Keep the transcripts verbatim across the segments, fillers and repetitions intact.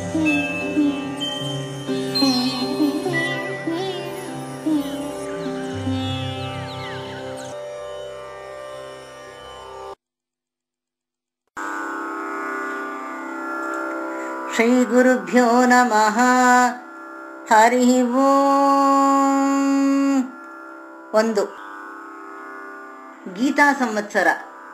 ಶ್ರೀ ಗುರುಭ್ಯೋ ನಮಃ. ಹರಿ ಓಂ. ಒಂದು. ಗೀತಾ ಸಂವತ್ಸರ.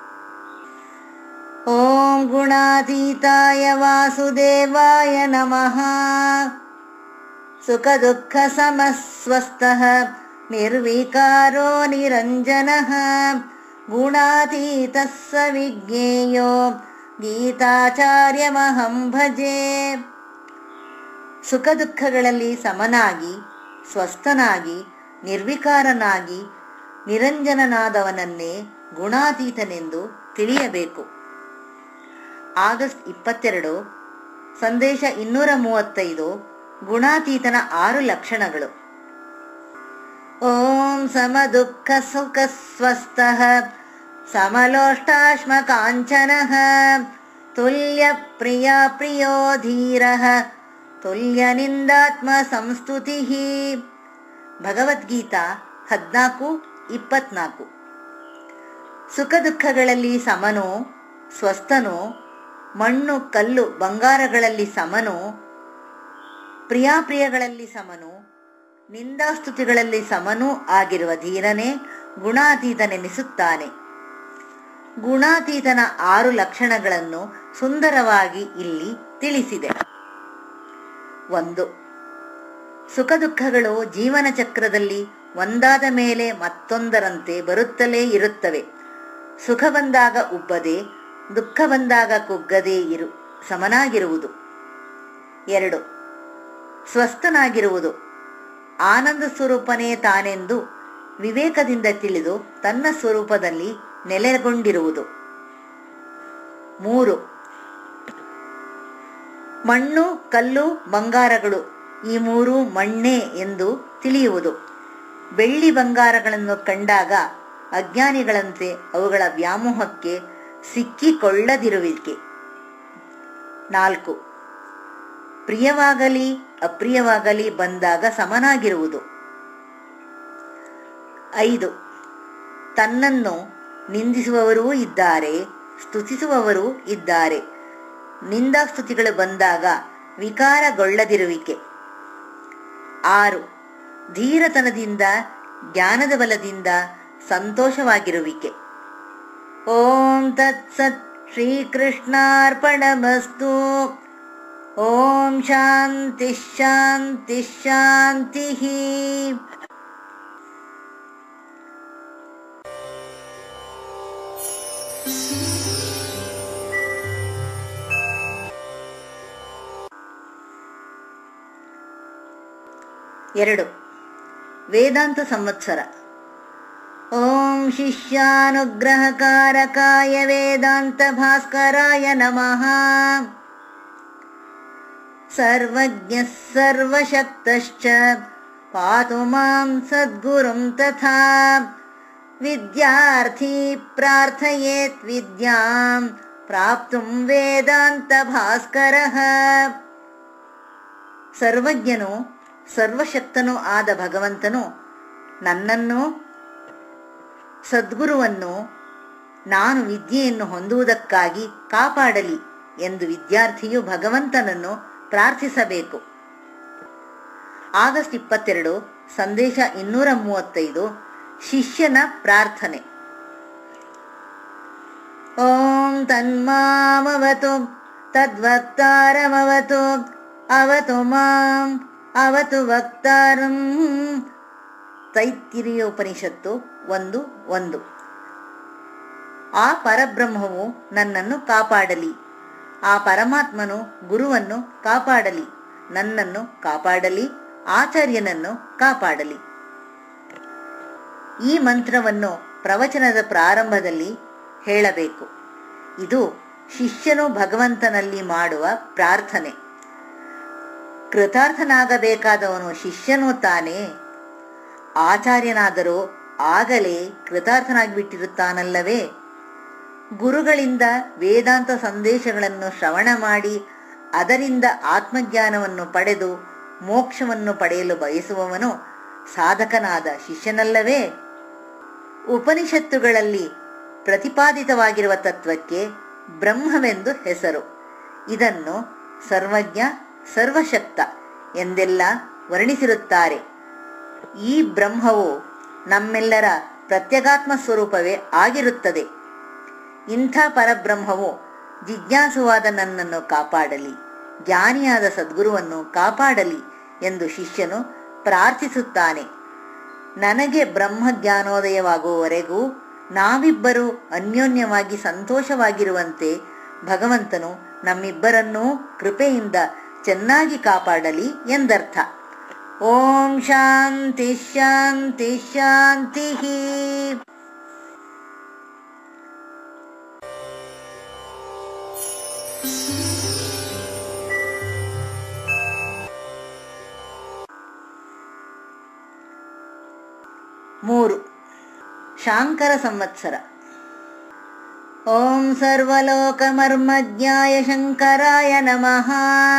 ಓಂ ಗುಣಾತೀತಾಯ ವಾಸುದೇವಾಯ ನಮಃ. ಸುಖ ದುಃಖ ಸಮಸ್ವಸ್ಥಃ ನಿರ್ವಿಕಾರೋ ನಿರಂಜನಃ ಗುಣಾತೀತಃ ಸ ವಿಜ್ಞೇಯೋ ಗೀತಾಚಾರ್ಯಮಹಂ ಭಜೆ. ಸುಖ ದುಃಖಗಳಲ್ಲಿ ಸಮನಾಗಿ, ಸ್ವಸ್ಥನಾಗಿ, ನಿರ್ವಿಕಾರನಾಗಿ, ನಿರಂಜನನಾದವನನ್ನೇ ಗುಣಾತೀತನೆಂದು ತಿಳಿಯಬೇಕು. ಆಗಸ್ಟ್ ಇಪ್ಪತ್ತೆರಡು. ಸಂದೇಶ ಇನ್ನೂರ ಮೂವತ್ತೈದು. ಗುಣಾತೀತನ ಆರು ಲಕ್ಷಣಗಳು. ಓಂ ಸಮ ದುಃಖ ಸುಖ ಸ್ವಸ್ಥಃ ಸಮಲೋಷ್ಟಾಶ್ಮ ಕಾಂಚನಃ ತುಲ್ಯ ಪ್ರಿಯ ಪ್ರಿಯೋ ಧೀರಃ ತುಲ್ಯ ನಿಂದಾತ್ಮ ಸಂಸ್ತುತಿಃ. ಭಗವದ್ಗೀತಾ ಹದಿನಾಲ್ಕು ಇಪ್ಪತ್ನಾಲ್ಕು. ಸುಖ ದುಃಖಗಳಲ್ಲಿ ಸಮನೋ, ಸ್ವಸ್ಥನೋ, ಮಣ್ಣು ಕಲ್ಲು ಬಂಗಾರಗಳಲ್ಲಿ ಸಮನೋ, ಪ್ರಿಯಾಪ್ರಿಯಗಳಲ್ಲಿ ಸಮನೋ, ನಿಂದಾಸ್ತುತಿಗಳಲ್ಲಿ ಸಮನೂ ಆಗಿರುವ ಧೀರನೇ ಗುಣಾತೀತನೆನಿಸುತ್ತಾನೆ. ಗುಣಾತೀತನ ಆರು ಲಕ್ಷಣಗಳನ್ನು ಸುಂದರವಾಗಿ ಇಲ್ಲಿ ತಿಳಿಸಿದೆ. ಒಂದು. ಸುಖ ದುಃಖಗಳು ಜೀವನ ಚಕ್ರದಲ್ಲಿ ಒಂದಾದ ಮೇಲೆ ಮತ್ತೊಂದರಂತೆ ಬರುತ್ತಲೇ ಇರುತ್ತವೆ. ಸುಖ ಬಂದಾಗ ಉಬ್ಬದೆ, ದುಃಖ ಬಂದಾಗ ಕುಗ್ಗದೇ ಇರು ಸಮನಾಗಿರುವುದು. ಎರಡು. ಸ್ವಸ್ಥನಾಗಿರುವುದು. ಆನಂದ ಸ್ವರೂಪನೇ ತಾನೆಂದು ವಿವೇಕದಿಂದ ತಿಳಿದು ತನ್ನ ಸ್ವರೂಪದಲ್ಲಿ ನೆಲೆಗೊಂಡಿರುವುದು. ಮೂರು. ಮಣ್ಣು ಕಲ್ಲು ಬಂಗಾರಗಳು ಈ ಮೂರು ಮಣ್ಣೇ ಎಂದು ತಿಳಿಯುವುದು. ಬೆಳ್ಳಿ ಬಂಗಾರಗಳನ್ನು ಕಂಡಾಗ ಅಜ್ಞಾನಿಗಳಂತೆ ಅವುಗಳ ವ್ಯಾಮೋಹಕ್ಕೆ ಸಿಕ್ಕಿಕೊಳ್ಳದಿರುವಿಕೆ. ನಾಲ್ಕು. ಪ್ರಿಯವಾಗಲಿ ಅಪ್ರಿಯವಾಗಲಿ ಬಂದಾಗ ಸಮನಾಗಿರುವುದು. ಐದು. ತನ್ನನ್ನು ನಿಂದಿಸುವವರೂ ಇದ್ದಾರೆ, ಸ್ತುತಿಸುವವರೂ ಇದ್ದಾರೆ. ನಿಂದಾಸ್ತುತಿಗಳು ಬಂದಾಗ ವಿಕಾರಗೊಳ್ಳದಿರುವಿಕೆ. ಆರು. ಧೀರತನದಿಂದ ಜ್ಞಾನದ ಬಲದಿಂದ ಸಂತೋಷವಾಗಿರುವಿಕೆ. ಓಂ ತತ್ಸತ್. ಶ್ರೀಕೃಷ್ಣಾರ್ಪಣಮಸ್ತು. ಓಂ ಶಾಂತಿ ಶಾಂತಿ ಶಾಂತಿ. ಎರಡು. ವೇದಾಂತ ಸಂವತ್ಸರ. ಓಂ ಶಿಷ್ಯಾನುಗ್ರಹಕಾರಕಾಯ ವೇದಾಂತ ಭಾಸ್ಕರಾಯ ನಮಃ. ಸರ್ವಜ್ಞ ಸರ್ವಶಕ್ತಶ್ಚ ಪಾತು ಮಾಂ ಸದ್ಗುರುಂ ತಥಾ. ವಿದ್ಯಾರ್ಥಿ ಪ್ರಾರ್ಥಯೇತ್ ವಿದ್ಯಾಂ ಪ್ರಾಪ್ತುಂ ವೇದಾಂತ ಭಾಸ್ಕರಃ. ಸರ್ವಜ್ಞನು ಸರ್ವಶಕ್ತನೂ ಆದ ಭಗವಂತನು ನನ್ನನ್ನು, ಸದ್ಗುರುವನ್ನು ನಾನು ವಿದ್ಯೆಯನ್ನು ಹೊಂದುವುದಕ್ಕಾಗಿ ಕಾಪಾಡಲಿ ಎಂದು ವಿದ್ಯಾರ್ಥಿಯು ಭಗವಂತನನ್ನು ಪ್ರಾರ್ಥಿಸಬೇಕು. ಆಗಸ್ಟ್ ಇಪ್ಪತ್ತೆರಡು. ಸಂದೇಶ ಇನ್ನೂರ ಮೂವತ್ತೈದು. ಶಿಷ್ಯನ ಪ್ರಾರ್ಥನೆ. ಓಂ ತನ್ಮಾಮವತು ತದ್ವಕ್ತಾರಮವತು ಅವತು ಮಾಂ ಅವತು ವಕ್ತಾರಂ. ತೈತ್ತಿರೀಯ ಉಪನಿಷತ್ತು ಒಂದು ಒಂದು. ಆ ಪರಬ್ರಹ್ಮವು ನನ್ನನ್ನು ಕಾಪಾಡಲಿ, ಆ ಪರಮಾತ್ಮನು ಗುರುವನ್ನು ಕಾಪಾಡಲಿ, ನನ್ನನ್ನು ಕಾಪಾಡಲಿ, ಆಚಾರ್ಯನನ್ನು ಕಾಪಾಡಲಿ. ಈ ಮಂತ್ರವನ್ನು ಪ್ರವಚನದ ಪ್ರಾರಂಭದಲ್ಲಿ ಹೇಳಬೇಕು. ಇದು ಶಿಷ್ಯನು ಭಗವಂತನಲ್ಲಿ ಮಾಡುವ ಪ್ರಾರ್ಥನೆ. ಕೃತಾರ್ಥನಾಗಬೇಕಾದವನು ಶಿಷ್ಯನೂ ತಾನೇ. ಆಚಾರ್ಯನಾದರೂ ಆಗಲೇ ಕೃತಾರ್ಥನಾಗಿಬಿಟ್ಟಿರುತ್ತಾನಲ್ಲವೇ. ಗುರುಗಳಿಂದ ವೇದಾಂತ ಸಂದೇಶಗಳನ್ನು ಶ್ರವಣ ಮಾಡಿ ಅದರಿಂದ ಆತ್ಮಜ್ಞಾನವನ್ನು ಪಡೆದು ಮೋಕ್ಷವನ್ನು ಪಡೆಯಲು ಬಯಸುವವನು ಸಾಧಕನಾದ ಶಿಷ್ಯನಲ್ಲವೇ? ಉಪನಿಷತ್ತುಗಳಲ್ಲಿ ಪ್ರತಿಪಾದಿತವಾಗಿರುವ ತತ್ವಕ್ಕೆ ಬ್ರಹ್ಮವೆಂದು ಹೆಸರು. ಇದನ್ನು ಸರ್ವಜ್ಞ, ಸರ್ವಶಕ್ತ ಎಂದೆಲ್ಲ ವರ್ಣಿಸಿರುತ್ತಾರೆ. ಈ ಬ್ರಹ್ಮವು ನಮ್ಮೆಲ್ಲರ ಪ್ರತ್ಯಗಾತ್ಮ ಸ್ವರೂಪವೇ ಆಗಿರುತ್ತದೆ. ಇಂಥ ಪರಬ್ರಹ್ಮವು ಜಿಜ್ಞಾಸುವಾದ ನನ್ನನ್ನು ಕಾಪಾಡಲಿ, ಜ್ಞಾನಿಯಾದ ಸದ್ಗುರುವನ್ನು ಕಾಪಾಡಲಿ ಎಂದು ಶಿಷ್ಯನು ಪ್ರಾರ್ಥಿಸುತ್ತಾನೆ. ನನಗೆ ಬ್ರಹ್ಮ ಜ್ಞಾನೋದಯವಾಗುವವರೆಗೂ ನಾವಿಬ್ಬರೂ ಅನ್ಯೋನ್ಯವಾಗಿ ಸಂತೋಷವಾಗಿರುವಂತೆ ಭಗವಂತನು ನಮ್ಮಿಬ್ಬರನ್ನೂ ಕೃಪೆಯಿಂದ ಚೆನ್ನಾಗಿ ಕಾಪಾಡಲಿ ಎಂದರ್ಥ. ಓಂ ಶಾಂತಿ ಶಾಂತಿ ಶಾಂತಿ. ಮೂರು. ಶಾಂಕರ ಸಂವತ್ಸರ. ಓಂ ಸರ್ವಲೋಕಮರ್ಮಜ್ಞಾಯ ಶಂಕರಾಯ ನಮಃ.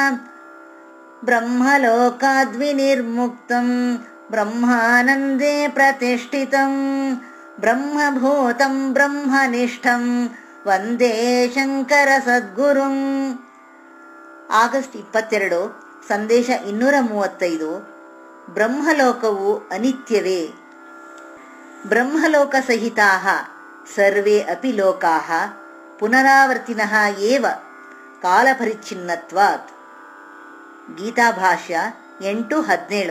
ಬ್ರಹ್ಮಲೋಕಾದ್ವಿನಿರ್ಮುಕ್ತಂ ಬ್ರಹ್ಮಾನಂದೇ ಪ್ರತಿಷ್ಠಿತಂ ಬ್ರಹ್ಮಭೂತಂ ಬ್ರಹ್ಮನಿಷ್ಠಂ ವಂದೇ ಶಂಕರ ಸದ್ಗುರುಂ. ಆಗಸ್ಟ್ ಇಪ್ಪತ್ತೆರಡು. ಸಂದೇಶ ಇನ್ನೂರ ಮೂವತ್ತೈದು. ಬ್ರಹ್ಮಲೋಕವು ಅನಿತ್ಯವೇ? ಬ್ರಹ್ಮಲೋಕ ಸಹಿತಾಃ ಸರ್ವೇ ಅಪಿ ಲೋಕಾಃ ಪುನರಾವರ್ತಿನಃ ಏವ ಕಾಲಪರಿಚ್ಛಿನ್ನತ್ವಾತ್. ಗೀತಾಭಾಷ್ಯ ಎಂಟು ಹದಿನೇಳು.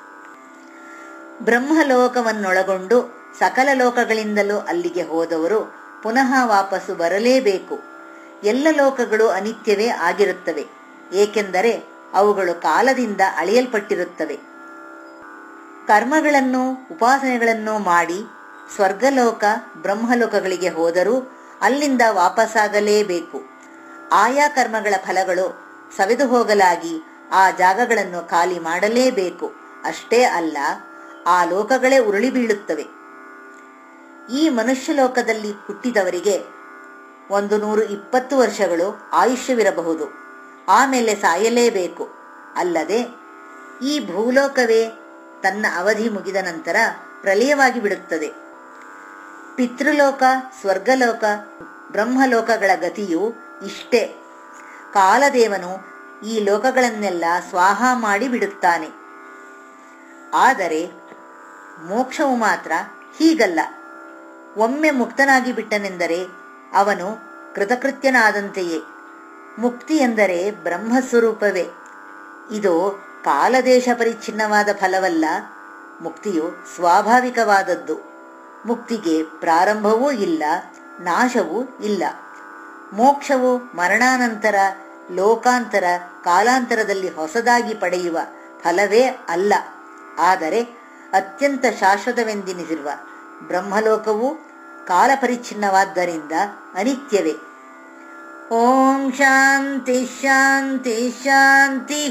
ಬ್ರಹ್ಮಲೋಕವನ್ನೊಳಗೊಂಡು ಸಕಲ ಲೋಕಗಳಿಂದಲೂ ಅಲ್ಲಿಗೆ ಹೋದವರು ಪುನಃ ವಾಪಸ್ಸು ಬರಲೇಬೇಕು. ಎಲ್ಲ ಲೋಕಗಳು ಅನಿತ್ಯವೇ ಆಗಿರುತ್ತವೆ, ಏಕೆಂದರೆ ಅವುಗಳು ಕಾಲದಿಂದ ಅಳೆಯಲ್ಪಟ್ಟಿರುತ್ತವೆ. ಕರ್ಮಗಳನ್ನು ಉಪಾಸನೆಗಳನ್ನು ಮಾಡಿ ಸ್ವರ್ಗಲೋಕ ಬ್ರಹ್ಮಲೋಕಗಳಿಗೆ ಹೋದರೂ ಅಲ್ಲಿಂದ ವಾಪಸ್ಸಾಗಲೇಬೇಕು. ಆಯಾ ಕರ್ಮಗಳ ಫಲಗಳು ಸವೆದು ಹೋಗಲಾಗಿ ಆ ಜಾಗಗಳನ್ನು ಖಾಲಿ ಮಾಡಲೇಬೇಕು. ಅಷ್ಟೇ ಅಲ್ಲ, ಆ ಲೋಕಗಳೇ ಉರುಳಿ ಬೀಳುತ್ತವೆ. ಈ ಮನುಷ್ಯ ಲೋಕದಲ್ಲಿ ಹುಟ್ಟಿದವರಿಗೆ ಒಂದು ನೂರು ಇಪ್ಪತ್ತು ವರ್ಷಗಳು ಆಯುಷ್ಯವಿರಬಹುದು. ಆಮೇಲೆ ಸಾಯಲೇಬೇಕು. ಅಲ್ಲದೆ ಈ ಭೂಲೋಕವೇ ತನ್ನ ಅವಧಿ ಮುಗಿದ ನಂತರ ಪ್ರಲಯವಾಗಿ ಬಿಡುತ್ತದೆ. ಪಿತೃಲೋಕ, ಸ್ವರ್ಗಲೋಕ, ಬ್ರಹ್ಮಲೋಕಗಳ ಗತಿಯು ಇಷ್ಟೇ. ಕಾಲದೇವನು ಈ ಲೋಕಗಳನ್ನೆಲ್ಲ ಸ್ವಾಹ ಮಾಡಿ ಬಿಡುತ್ತಾನೆ. ಆದರೆ ಮೋಕ್ಷವು ಮಾತ್ರ ಹೀಗಲ್ಲ. ಒಮ್ಮೆ ಮುಕ್ತನಾಗಿ ಬಿಟ್ಟನೆಂದರೆ ಅವನು ಕೃತಕೃತ್ಯನಾದಂತೆಯೇ. ಮುಕ್ತಿ ಎಂದರೆ ಬ್ರಹ್ಮಸ್ವರೂಪವೇ. ಇದು ಕಾಲದೇಶ ಪರಿಚ್ಛಿನ್ನವಾದ ಫಲವಲ್ಲ. ಮುಕ್ತಿಯು ಸ್ವಾಭಾವಿಕವಾದದ್ದು. ಮುಕ್ತಿಗೆ ಪ್ರಾರಂಭವೂ ಇಲ್ಲ, ನಾಶವೂ ಇಲ್ಲ. ಮೋಕ್ಷವು ಮರಣಾನಂತರ, ಲೋಕಾಂತರ, ಕಾಲಾಂತರದಲ್ಲಿ ಹೊಸದಾಗಿ ಪಡೆಯುವ ಫಲವೇ ಅಲ್ಲ. ಆದರೆ ಅತ್ಯಂತ ಶಾಶ್ವತವೆಂದೆನಿಸಿರುವ ಬ್ರಹ್ಮಲೋಕವು ಕಾಲಪರಿಚ್ಛಿನ್ನವಾದ್ದರಿಂದ ಅನಿತ್ಯವೇ. ಓಂ ಶಾಂತಿ ಶಾಂತಿ ಶಾಂತಿ.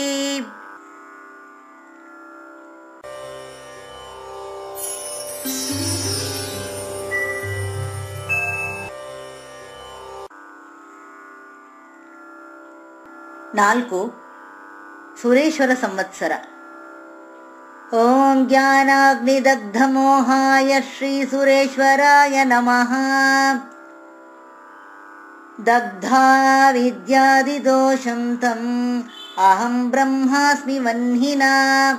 ನಾಲ್ಕು. ಸುರೇಶ್ವರ ಸಂವತ್ಸರ. ಓಂ ಜ್ಞಾನಾಗ್ನಿದಗ್ಧಮೋಹಾಯ ಶ್ರೀ ಸುರೇಶ್ವರಾಯ ನಮಃ. ದಗ್ಧಾ ವಿದ್ಯಾದಿದೋಷಂ ತಂ ಅಹಂ ಬ್ರಹ್ಮಾಸ್ಮಿ ವನ್ಹಿನಾ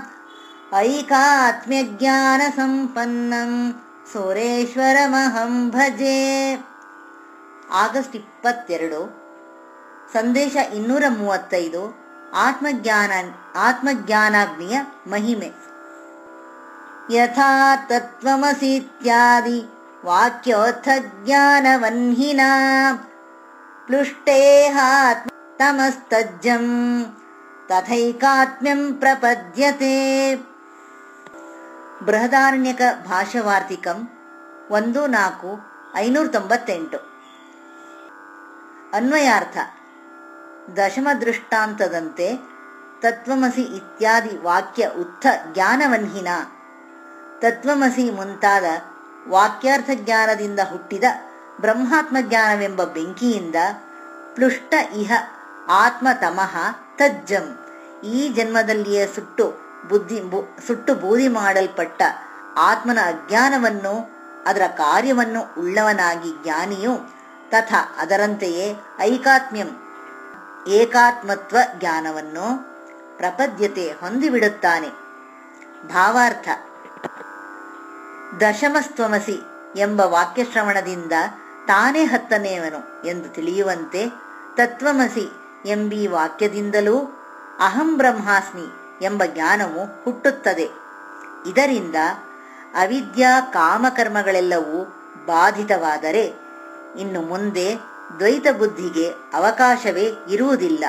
ಐಕಾತ್ಮ್ಯಜ್ಞಾನ ಸಂಪನ್ನಂ ಸುರೇಶ್ವರಮಹಂ ಭಜೆ. ಆಗಸ್ಟ್ ಇಪ್ಪತ್ತೆರಡು. ಸಂದೇಶ ಇನ್ನೂರ ಮೂವತ್ತೈದು. ಆತ್ಮಜ್ಞಾನ ಆತ್ಮಜ್ಞಾನಾಗ್ನಿಯ ಮಹಿಮೆ. ಯಥಾ ತತ್ವಮಸೀತ್ಯಾದಿ ವಾಕ್ಯೋತ್ಥ ಜ್ಞಾನವನ್ಹಿನಾ ಪ್ಲುಷ್ಟೇಹಾತ್ಮಸ್ತಜ್ಜಂ ತಥೈಕಾತ್ಮ್ಯಂ ಪ್ರಪದ್ಯತೆ. ಬೃಹದಾರಣ್ಯಕ ಭಾಷವಾರ್ತಿಕಂ ಒಂದು ನಾಲ್ಕು ಐನೂರ ತೊಂಬತ್ತೆಂಟು. ಅನ್ವಯಾರ್ಥ. ದಶಮ ದೃಷ್ಟಾಂತದಂತೆ ತತ್ವಮಸಿ ಇತ್ಯಾದಿ ವಾಕ್ಯ ಉತ್ಥ ಜ್ಞಾನವನ್ಹಿನ. ತತ್ವಮಸಿ ಮುಂತಾದ ವಾಕ್ಯಾರ್ಥ ಜ್ಞಾನದಿಂದ ಹುಟ್ಟಿದ ಬ್ರಹ್ಮಾತ್ಮ ಜ್ಞಾನವೆಂಬ ಬೆಂಕಿಯಿಂದ ಪ್ಲುಷ್ಟ ಇಹ ಆತ್ಮ ತಮಃ ತಜ್ಜಂ. ಈ ಜನ್ಮದಲ್ಲಿಯೇ ಸುಟ್ಟು ಬುದ್ಧಿ ಸುಟ್ಟು ಬೂದಿ ಮಾಡಲ್ಪಟ್ಟ ಆತ್ಮನ ಅಜ್ಞಾನವನ್ನು ಅದರ ಕಾರ್ಯವನ್ನು ಉಳ್ಳವನಾಗಿ ಜ್ಞಾನಿಯು ತಥಾ ಅದರಂತೆಯೇ ಐಕಾತ್ಮ್ಯಂ ಏಕಾತ್ಮತ್ವ ಜ್ಞಾನವನ್ನು ಪ್ರಪದ್ಯತೆ ಹೊಂದಿಬಿಡುತ್ತಾನೆ. ಭಾವಾರ್ಥ: ದಶಮಸ್ತ್ವಮಸಿ ಎಂಬ ವಾಕ್ಯಶ್ರವಣದಿಂದ ತಾನೇ ಹತ್ತನೆಯವನು ಎಂದು ತಿಳಿಯುವಂತೆ ತತ್ವಮಸಿ ಎಂಬೀ ವಾಕ್ಯದಿಂದಲೂ ಅಹಂ ಬ್ರಹ್ಮಾಸ್ಮಿ ಎಂಬ ಜ್ಞಾನವು ಹುಟ್ಟುತ್ತದೆ. ಇದರಿಂದ ಅವಿದ್ಯಾ ಕಾಮಕರ್ಮಗಳೆಲ್ಲವೂ ಬಾಧಿತವಾದರೆ ಇನ್ನು ಮುಂದೆ ದ್ವೈತ ಬುದ್ಧಿಗೆ ಅವಕಾಶವೇ ಇರುವುದಿಲ್ಲ.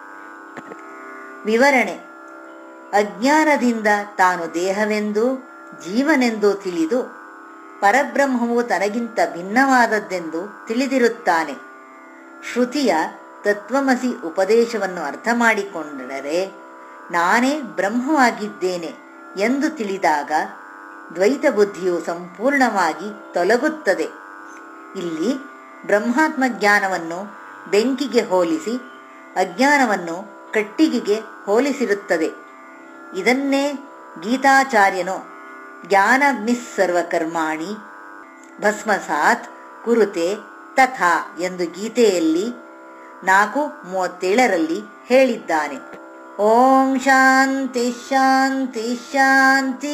ವಿವರಣೆ: ಅಜ್ಞಾನದಿಂದ ತಾನು ದೇಹವೆಂದು ಜೀವನೆಂದು ತಿಳಿದು ಪರಬ್ರಹ್ಮವು ತನಗಿಂತ ಭಿನ್ನವಾದದ್ದೆಂದು ತಿಳಿದಿರುತ್ತಾನೆ. ಶ್ರುತಿಯ ತತ್ವಮಸಿ ಉಪದೇಶವನ್ನು ಅರ್ಥ ಮಾಡಿಕೊಂಡರೆ ನಾನೇ ಬ್ರಹ್ಮವಾಗಿದ್ದೇನೆ ಎಂದು ತಿಳಿದಾಗ ದ್ವೈತ ಬುದ್ಧಿಯು ಸಂಪೂರ್ಣವಾಗಿ ತೊಲಗುತ್ತದೆ. ಇಲ್ಲಿ ಬ್ರಹ್ಮಾತ್ಮ ಜ್ಞಾನವನ್ನು ಬೆಂಕಿಗೆ ಹೋಲಿಸಿ ಅಜ್ಞಾನವನ್ನು ಕಟ್ಟಿಗೆಗೆ ಹೋಲಿಸಿರುತ್ತದೆ. ಇದನ್ನೇ ಗೀತಾಚಾರ್ಯನು ಜ್ಞಾನಾಗ್ನಿಸ್ಸರ್ವಕರ್ಮಾಣಿ ಭಸ್ಮಸಾತ್ ಕುರುತೆ ತಥಾ ಎಂದು ಗೀತೆಯಲ್ಲಿ ನಾಲ್ಕು ಮೂವತ್ತೇಳರಲ್ಲಿ ಹೇಳಿದ್ದಾನೆ. ಓಂ ಶಾಂತಿ ಶಾಂತಿ ಶಾಂತಿ.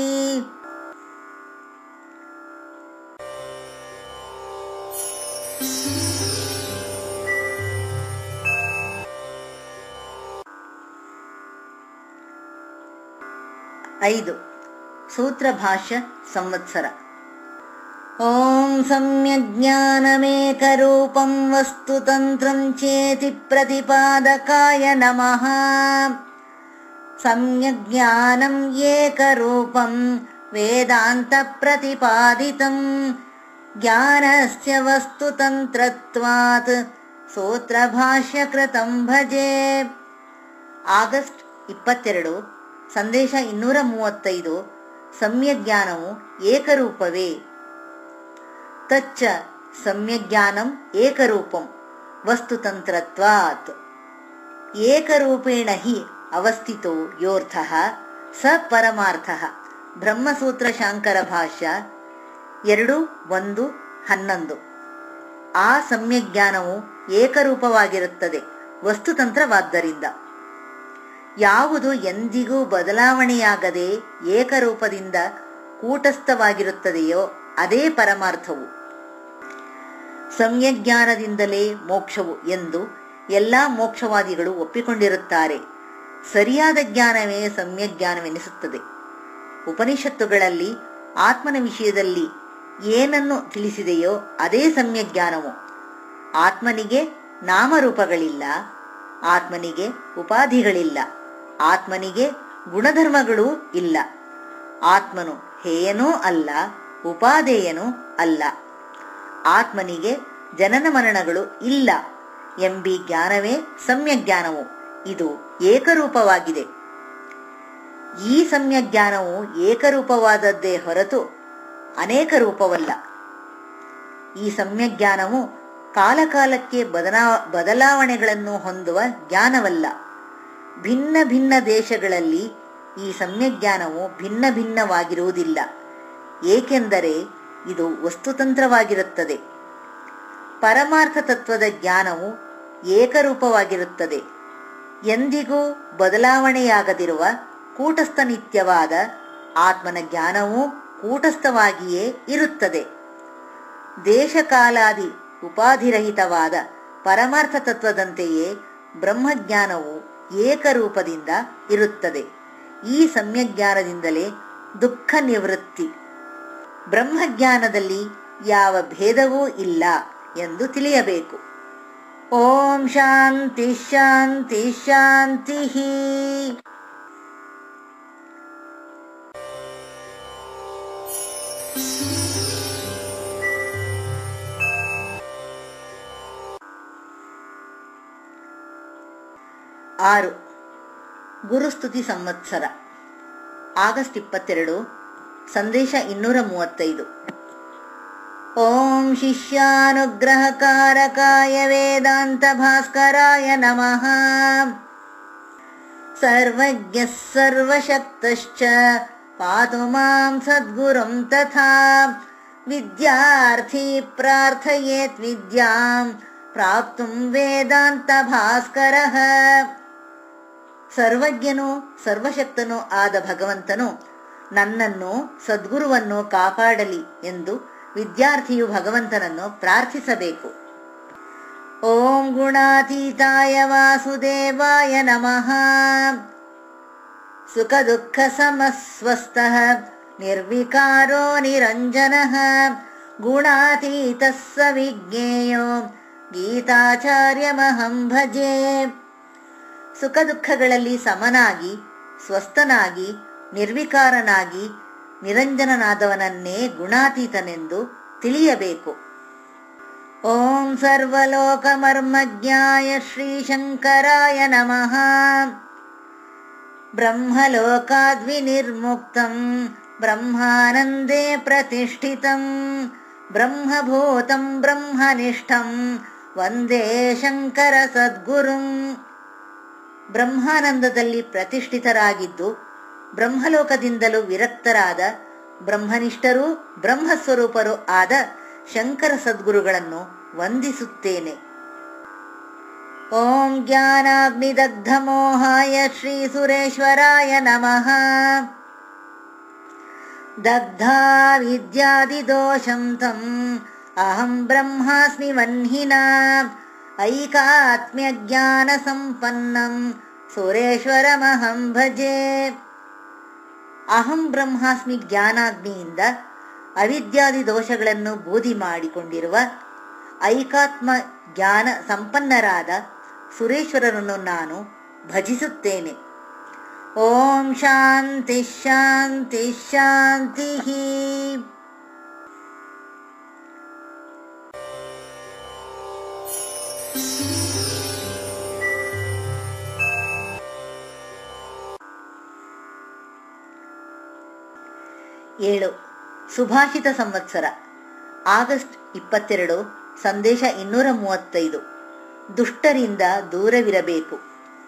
ಐದು. ಸೂತ್ರಭಾಷ್ಯ ಸಂವತ್ಸರ. ಓಂ ಸಮ್ಯಜ್ಞಾನಮೇಕರೂಪಂ ವಸ್ತುತಂತ್ರಂ ಚೇತಿ ಪ್ರತಿಪಾದಕಾಯ ನಮಃ. ಸಮ್ಯಜ್ಞಾನಂ ಏಕರೂಪಂ ವೇದಾಂತ ಪ್ರತಿಪಾದಿತಂ ಜ್ಞಾನಸ್ಯ ವಸ್ತುತಂತ್ರತ್ವಾತ್ ಸೂತ್ರಭಾಷ್ಯಕೃತಂ ಭಜೆ. ಆಗಸ್ಟ್ ಇಪ್ಪತ್ತೆರಡು. ಸಂದೇಶ ಇನ್ನೂರ ಮೂವತ್ತೈದು. ಸಮ್ಯಜ್ಞಾನವು ಏಕರೂಪವೇ. ತಚ್ಚ ಸಮ್ಯಜ್ಞಾನಂ ಏಕರೂಪಂ ವಸ್ತುತಂತ್ರತ್ವಾತ್ ಏಕರೂಪೇಣ ಹಿ ಅವಸ್ಥಿತೋ ಯೋರ್ಥಃ ಸ ಪರಮಾರ್ಥಃ. ಬ್ರಹ್ಮಸೂತ್ರ ಶಾಂಕರ ಭಾಷ್ಯ ಎರಡು ಒಂದು ಹನ್ನೊಂದು. ಆ ಸಮ್ಯಜ್ಞಾನವು ಏಕರೂಪವಾಗಿರುತ್ತದೆ ವಸ್ತುತಂತ್ರವಾದ್ದರಿಂದ. ಯಾವುದು ಎಂದಿಗೂ ಬದಲಾವಣೆಯಾಗದೆ ಏಕರೂಪದಿಂದ ಕೂಟಸ್ಥವಾಗಿರುತ್ತದೆಯೋ ಅದೇ ಪರಮಾರ್ಥವು. ಸಮ್ಯಜ್ಞಾನದಿಂದಲೇ ಮೋಕ್ಷವು ಎಂದು ಎಲ್ಲ ಮೋಕ್ಷವಾದಿಗಳು ಒಪ್ಪಿಕೊಂಡಿರುತ್ತಾರೆ. ಸರಿಯಾದ ಜ್ಞಾನವೇ ಸಮ್ಯಜ್ಞಾನವೆನಿಸುತ್ತದೆ. ಉಪನಿಷತ್ತುಗಳಲ್ಲಿ ಆತ್ಮನ ವಿಷಯದಲ್ಲಿ ಏನನ್ನು ತಿಳಿಸಿದೆಯೋ ಅದೇ ಸಮ್ಯಜ್ಞಾನವು. ಆತ್ಮನಿಗೆ ನಾಮರೂಪಗಳಿಲ್ಲ, ಆತ್ಮನಿಗೆ ಉಪಾಧಿಗಳಿಲ್ಲ, ಆತ್ಮನಿಗೆ ಗುಣಧರ್ಮಗಳೂ ಇಲ್ಲ. ಆತ್ಮನು ಹೇಯನೂ ಅಲ್ಲ, ಉಪಾದೇಯನೂ ಅಲ್ಲ. ಆತ್ಮನಿಗೆ ಜನನ ಮರಣಗಳು ಇಲ್ಲ ಎಂಬಿ ಜ್ಞಾನವೇ ಸಮ್ಯಜ್ಞಾನವು. ಇದು ಏಕರೂಪವಾಗಿದೆ. ಈ ಸಮ್ಯಜ್ಞಾನವು ಏಕರೂಪವಾದದ್ದೇ ಹೊರತು ಅನೇಕ ರೂಪವಲ್ಲ. ಈ ಸಮ್ಯಜ್ಞಾನವು ಕಾಲಕಾಲಕ್ಕೆ ಬದಲಾ ಬದಲಾವಣೆಗಳನ್ನು ಹೊಂದುವ ಜ್ಞಾನವಲ್ಲ. ಭಿನ್ನ ಭಿನ್ನ ದೇಶಗಳಲ್ಲಿ ಈ ಸಮ್ಯಜ್ಞಾನವು ಭಿನ್ನ ಭಿನ್ನವಾಗಿರುವುದಿಲ್ಲ. ಏಕೆಂದರೆ ಇದು ವಸ್ತುತಂತ್ರವಾಗಿರುತ್ತದೆ. ಪರಮಾರ್ಥ ತತ್ವದ ಜ್ಞಾನವು ಏಕರೂಪವಾಗಿರುತ್ತದೆ. ಎಂದಿಗೂ ಬದಲಾವಣೆಯಾಗದಿರುವ ಕೂಟಸ್ಥ ನಿತ್ಯವಾದ ಆತ್ಮನ ಜ್ಞಾನವೂ ಕೂಟಸ್ಥವಾಗಿಯೇ ಇರುತ್ತದೆ. ದೇಶಕಾಲಾದಿ ಉಪಾಧಿರಹಿತವಾದ ಪರಮಾರ್ಥ ತತ್ವದಂತೆಯೇ ಬ್ರಹ್ಮಜ್ಞಾನವು ಏಕರೂಪದಿಂದ ಇರುತ್ತದೆ. ಈ ಸಮ್ಯಜ್ಞಾನದಿಂದಲೇ ದುಃಖ ನಿವೃತ್ತಿ. ಬ್ರಹ್ಮಜ್ಞಾನದಲ್ಲಿ ಯಾವ ಭೇದವೂ ಇಲ್ಲ ಎಂದು ತಿಳಿಯಬೇಕು. ಓಂ ಶಾಂತಿ ಶಾಂತಿ ಶಾಂತಿ. ಆರು. ಗುರುಸ್ತುತಿ ಸಂವತ್ಸರ. ಆಗಸ್ಟ್ ಇಪ್ಪತ್ತೆರಡು. ಸಂದೇಶ ಇನ್ನೂರ ಮೂವತ್ತೈದು. ಓಂ ಶಿಷ್ಯಾನುಗ್ರಹಕಾರಕಾಯ ವೇದಾಂತ ಭಾಸ್ಕರಾಯ ನಮಃ. ಸರ್ವಜ್ಞಃ ಸರ್ವಶಕ್ತಶ್ಚ ಪಾತು ಮಾಂ ಸದ್ಗುರುಂ ತಥಾ. ವಿದ್ಯಾರ್ಥಿ ಪ್ರಾರ್ಥಯೇತ್ ವಿದ್ಯಾಂ ಪ್ರಾಪ್ತುಂ ವೇದಾಂತ ಭಾಸ್ಕರಃ. ಸರ್ವಜ್ಞನೂ ಸರ್ವಶಕ್ತನೂ ಆದ ಭಗವಂತನು ನನ್ನನ್ನು ಸದ್ಗುರುವನ್ನು ಕಾಪಾಡಲಿ ಎಂದು ವಿದ್ಯಾರ್ಥಿಯು ಭಗವಂತನನ್ನು ಪ್ರಾರ್ಥಿಸಬೇಕು. ಓಂ ಗುಣಾತೀತಾಯ ವಾಸುದೇವಾಯ ನಮಃ. ಸುಖ ದುಃಖ ಸಮಸ್ವಸ್ಥಃ ನಿರ್ವಿಕಾರೋ ನಿರಂಜನಃ ಗುಣಾತೀತಃ ಸ ವಿಜ್ಞೇಯೋ ಗೀತಾಚಾರ್ಯಮಹಂ ಭಜೆ. ಸುಖ ದುಃಖಗಳಲ್ಲಿ ಸಮನಾಗಿ ಸ್ವಸ್ಥನಾಗಿ ನಿರ್ವಿಕಾರನಾಗಿ ನಿರಂಜನನಾದವನನ್ನೇ ಗುಣಾತೀತನೆಂದು ತಿಳಿಯಬೇಕು. ಓಂ ಸರ್ವಲೋಕಮರ್ಮಜ್ಞಾಯ ಶ್ರೀಶಂಕರಾಯ ನಮಃ. ಬ್ರಹ್ಮಲೋಕಾದ್ವಿನಿರ್ಮುಕ್ತಂ ಬ್ರಹ್ಮಾನಂದೇ ಪ್ರತಿಷ್ಠಿತಂ ಬ್ರಹ್ಮಭೂತಂ ಬ್ರಹ್ಮನಿಷ್ಠಂ ವಂದೇ ಶಂಕರ ಸದ್ಗುರುಂ. ಬ್ರಹ್ಮಾನಂದದಲ್ಲಿ ಪ್ರತಿಷ್ಠಿತರಾಗಿದ್ದು ಬ್ರಹ್ಮಲೋಕದಿಂದಲೂ ವಿರಕ್ತರಾದ ಬ್ರಹ್ಮನಿಷ್ಠರೂ ಬ್ರಹ್ಮಸ್ವರೂಪರೂ ಆದ ಶಂಕರ ಸದ್ಗುರುಗಳನ್ನು ವಂದಿಸುತ್ತೇನೆ. ಓಂ ಜ್ಞಾನಾಗ್ನಿದಗ್ಧಮೋಹಾಯ ಶ್ರೀ ಸುರೇಶ್ವರಾಯ ನಮಃ. ದಗ್ಧಾ ವಿದ್ಯಾದಿದೋಷಂ ತಂ ಅಹಂ ಬ್ರಹ್ಮಾಸ್ಮಿ ವನ್ಹಿನಾ ಐಕಾತ್ಮ್ಯ ಜ್ಞಾನ ಸಂಪನ್ನಂ ಸುರೇಶ್ವರಮಹಂ ಭಜೆ. ಅಹಂ ಬ್ರಹ್ಮಾಸ್ಮಿ ಜ್ಞಾನಾಗ್ನಿಯಿಂದ ಅವಿದ್ಯಾದಿ ದೋಷಗಳನ್ನು ಬೂದಿ ಮಾಡಿಕೊಂಡಿರುವ ಐಕಾತ್ಮ ಜ್ಞಾನ ಸಂಪನ್ನರಾದ ಸುರೇಶ್ವರನನ್ನು ನಾನು ಭಜಿಸುತ್ತೇನೆ. ಓಂ ಶಾಂತಿ ಶಾಂತಿ ಶಾಂತಿ. ಏಳು. ಸುಭಾಷಿತ ಸಂವತ್ಸರ ಆಗಸ್ಟ್ ಇಪ್ಪತ್ತೆರಡು. ಸಂದೇಶ ಇನ್ನೂರ ಮೂವತ್ತೈದು. ದುಷ್ಟರಿಂದ ದೂರವಿರಬೇಕು.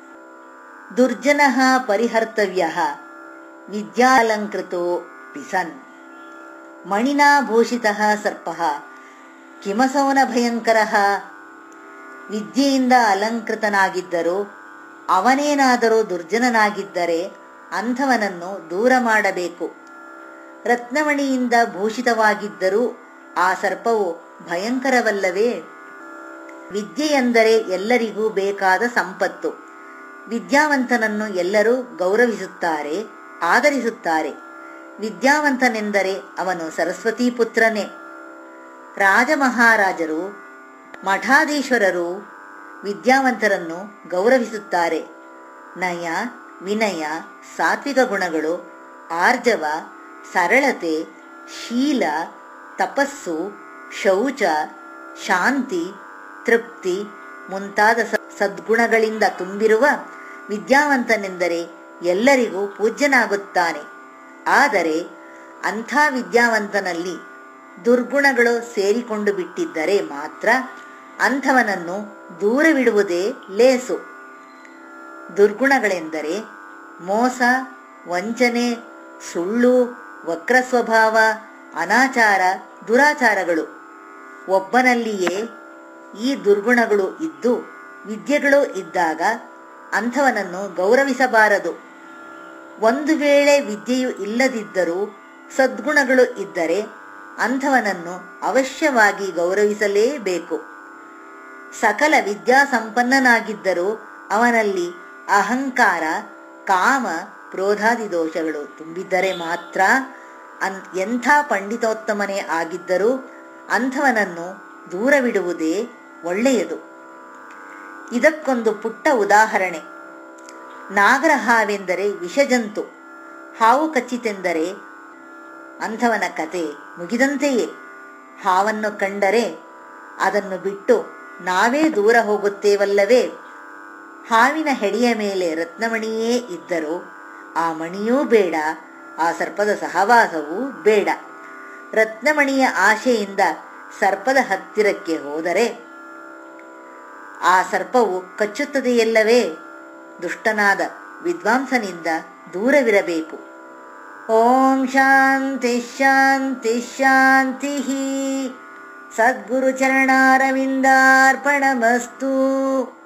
ದುರ್ಜನಃ ಪರಿಹರ್ತವ್ಯಃ ವಿದ್ಯಾಲಂಕೃತೋ ಪಿಸನ್. ಮಣಿನಾ ಭೂಷಿತಃ ಸರ್ಪಃ ಕಿಮಸೌನ ಭಯಂಕರಃ. ವಿದ್ಯೆಯಿಂದ ಅಲಂಕೃತನಾಗಿದ್ದರೂ ಅವನೇನಾದರೂ ದುರ್ಜನನಾಗಿದ್ದರೆ ಅಂಥವನನ್ನು ದೂರ ಮಾಡಬೇಕು. ರತ್ನಮಣಿಯಿಂದ ಭೂಷಿತವಾಗಿದ್ದರೂ ಆ ಸರ್ಪವು ಭಯಂಕರವಲ್ಲವೇ? ವಿದ್ಯೆಯೆಂದರೆ ಎಲ್ಲರಿಗೂ ಬೇಕಾದ ಸಂಪತ್ತು. ವಿದ್ಯಾವಂತನನ್ನು ಎಲ್ಲರೂ ಗೌರವಿಸುತ್ತಾರೆ, ಆದರಿಸುತ್ತಾರೆ. ವಿದ್ಯಾವಂತನೆಂದರೆ ಅವನು ಸರಸ್ವತೀ ಪುತ್ರನೇ. ರಾಜಮಹಾರಾಜರು ಮಠಾಧೀಶ್ವರರು ವಿದ್ಯಾವಂತರನ್ನು ಗೌರವಿಸುತ್ತಾರೆ. ನಯ, ವಿನಯ, ಸಾತ್ವಿಕ ಗುಣಗಳು, ಆರ್ಜವ, ಸರಳತೆ, ಶೀಲ, ತಪಸ್ಸು, ಶೌಚ, ಶಾಂತಿ, ತೃಪ್ತಿ ಮುಂತಾದ ಸದ್ಗುಣಗಳಿಂದ ತುಂಬಿರುವ ವಿದ್ಯಾವಂತನೆಂದರೆ ಎಲ್ಲರಿಗೂ ಪೂಜ್ಯನಾಗುತ್ತಾನೆ. ಆದರೆ ಅಂಥ ವಿದ್ಯಾವಂತನಲ್ಲಿ ದುರ್ಗುಣಗಳು ಸೇರಿಕೊಂಡು ಬಿಟ್ಟಿದ್ದರೆ ಮಾತ್ರ ಅಂಥವನನ್ನು ದೂರವಿಡುವುದೇ ಲೇಸು. ದುರ್ಗುಣಗಳೆಂದರೆ ಮೋಸ, ವಂಚನೆ, ಸುಳ್ಳು, ವಕ್ರ ಸ್ವಭಾವ, ಅನಾಚಾರ, ದುರಾಚಾರಗಳು. ಒಬ್ಬನಲ್ಲಿಯೇ ಈ ದುರ್ಗುಣಗಳು ಇದ್ದು ವಿದ್ಯೆಗಳು ಇದ್ದಾಗ ಅಂಥವನನ್ನು ಗೌರವಿಸಬಾರದು. ಒಂದು ವೇಳೆ ವಿದ್ಯೆಯು ಇಲ್ಲದಿದ್ದರೂ ಸದ್ಗುಣಗಳು ಇದ್ದರೆ ಅಂಥವನನ್ನು ಅವಶ್ಯವಾಗಿ ಗೌರವಿಸಲೇಬೇಕು. ಸಕಲ ವಿದ್ಯಾಸಂಪನ್ನನಾಗಿದ್ದರೂ ಅವನಲ್ಲಿ ಅಹಂಕಾರ, ಕಾಮ, ಕ್ರೋಧಾದಿ ದೋಷಗಳು ತುಂಬಿದ್ದರೆ ಮಾತ್ರ ಅನ್ ಎಂಥ ಪಂಡಿತೋತ್ತಮನೇ ಆಗಿದ್ದರೂ ಅಂಥವನನ್ನು ದೂರವಿಡುವುದೇ ಒಳ್ಳೆಯದು. ಇದಕ್ಕೊಂದು ಪುಟ್ಟ ಉದಾಹರಣೆ. ನಾಗರ ಹಾವೆಂದರೆ ವಿಷಜಂತು. ಹಾವು ಕಚ್ಚಿತೆಂದರೆ ಅಂಥವನ ಕತೆ ಮುಗಿದಂತೆಯೇ. ಹಾವನ್ನು ಕಂಡರೆ ಅದನ್ನು ಬಿಟ್ಟು ನಾವೇ ದೂರ ಹೋಗುತ್ತೇವಲ್ಲವೇ? ಹಾವಿನ ಹೆಡೆಯ ಮೇಲೆ ರತ್ನಮಣಿಯೇ ಇದ್ದರೂ ಆ ಮಣಿಯೂ ಬೇಡ, ಆ ಸರ್ಪದ ಸಹವಾಸವೂ ಬೇಡ. ರತ್ನಮಣಿಯ ಆಶೆಯಿಂದ ಸರ್ಪದ ಹತ್ತಿರಕ್ಕೆ ಹೋದರೆ ಆ ಸರ್ಪವು ಕಚ್ಚುತ್ತದೆಯಲ್ಲವೇ? ದುಷ್ಟನಾದ ವಿದ್ವಾಂಸನಿಂದ ದೂರವಿರಬೇಕು. ಓಂ ಶಾಂತಿ ಶಾಂತಿ ಶಾಂತಿ. ಸದ್ಗುರು ಚರಣಾರವಿಂದಾರ್ಪಣಮಸ್ತು.